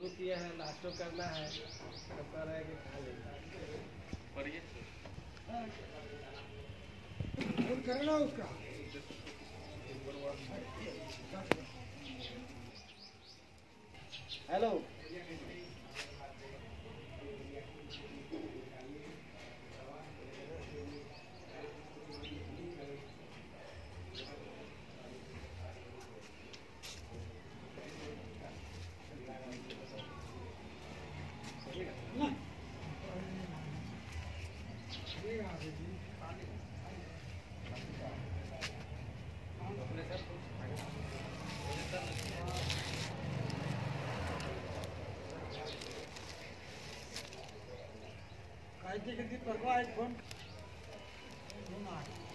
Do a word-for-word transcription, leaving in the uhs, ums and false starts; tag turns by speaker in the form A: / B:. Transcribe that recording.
A: नाश्तो किया है, नाश्तो करना है, तो कह रहे हैं कि खा लेना पर ये
B: फोन करना उसका।
A: हेलो
B: काय ते किती परवा आहे फोन